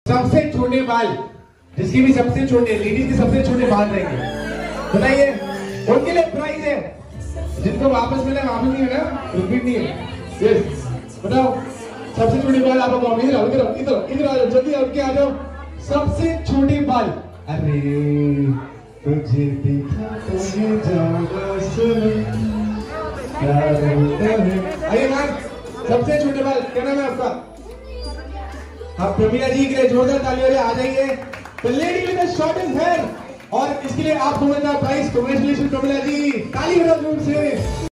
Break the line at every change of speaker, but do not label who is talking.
सबसे छोटे बाल, जिसकी भी सबसे छोटे, लेडीज के सबसे छोटे बाल रहेंगे, बताइए उनके लिए प्राइज है। जिनको वापस मिला वापस नहीं है ना, रिपीट नहीं है। यस, बताओ सबसे छोटे बाल आप बताओ। इधर आओ, इधर आओ, इधर इधर आ जाओ, जल्दी उठ के आ जाओ। सबसे छोटे बाल, अरे तुझे देखा तो ये जाना सुन। आइए मैम, सबसे छोटे बाल, क्या नाम है आपका? आप प्रमीला जी के लिए जोरदार तालियां आ जाइए। The lady with the shortest hair, और इसके लिए आप दोनों का प्राइज। कांग्रेचुलेशन प्रमीला जी, ताली बजाओ जोर से।